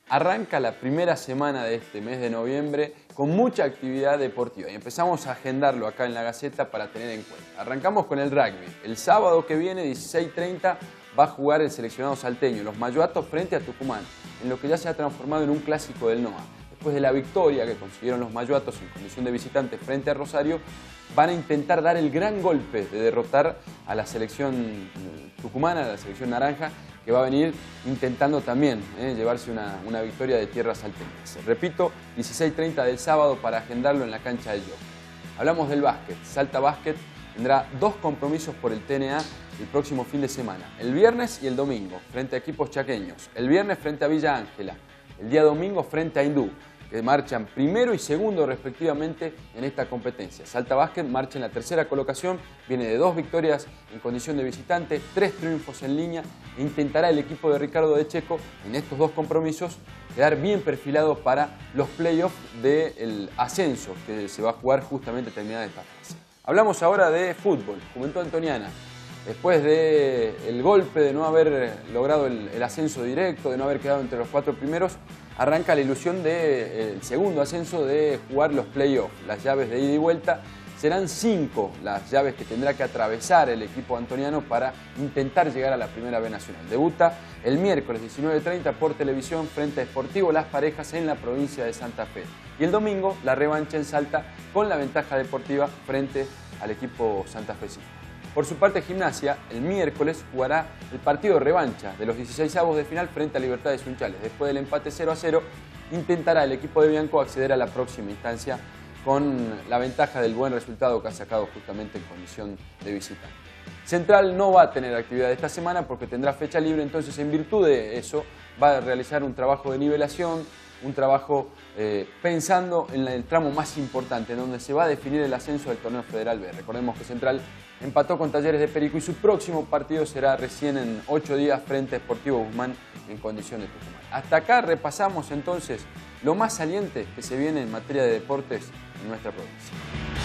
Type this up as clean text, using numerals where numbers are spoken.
Arranca la primera semana de este mes de noviembre con mucha actividad deportiva y empezamos a agendarlo acá en La Gaceta para tener en cuenta. Arrancamos con el rugby. El sábado que viene, 16:30, va a jugar el seleccionado salteño, los Mayoatos frente a Tucumán, en lo que ya se ha transformado en un clásico del NOA. Después de la victoria que consiguieron los Mayoatos en condición de visitantes frente a Rosario, van a intentar dar el gran golpe de derrotar a la selección tucumana, a la selección naranja, que va a venir intentando también llevarse una victoria de tierras salteñas. Repito, 16:30 del sábado para agendarlo en la cancha del Jockey. Hablamos del básquet. Salta Básquet tendrá dos compromisos por el TNA el próximo fin de semana, el viernes y el domingo, frente a equipos chaqueños. El viernes frente a Villa Ángela, el día domingo frente a Hindú, que marchan primero y segundo respectivamente en esta competencia. Salta Básquet marcha en la tercera colocación, viene de 2 victorias en condición de visitante, 3 triunfos en línea e intentará el equipo de Ricardo de Checo en estos 2 compromisos quedar bien perfilado para los playoffs del ascenso que se va a jugar justamente terminada esta fase. Hablamos ahora de fútbol. Comentó Antoniana. Después del golpe de no haber logrado el ascenso directo, de no haber quedado entre los 4 primeros, arranca la ilusión del segundo ascenso de jugar los playoffs. Las llaves de ida y vuelta serán 5 las llaves que tendrá que atravesar el equipo antoniano para intentar llegar a la Primera B Nacional. Debuta el miércoles 19:30 por televisión frente a Sportivo Las Parejas en la provincia de Santa Fe. Y el domingo la revancha en Salta con la ventaja deportiva frente al equipo santafesino. Por su parte, Gimnasia, el miércoles jugará el partido de revancha de los 16avos de final frente a Libertad de Sunchales. Después del empate 0-0, intentará el equipo de Bianco acceder a la próxima instancia con la ventaja del buen resultado que ha sacado justamente en condición de visitante. Central no va a tener actividad esta semana porque tendrá fecha libre, entonces en virtud de eso va a realizar un trabajo de nivelación, un trabajo pensando en el tramo más importante, en donde se va a definir el ascenso del torneo Federal B. Recordemos que Central empató con Talleres de Perico y su próximo partido será recién en 8 días frente a Sportivo Guzmán en condición de Tucumán. Hasta acá repasamos entonces lo más saliente que se viene en materia de deportes en nuestra provincia.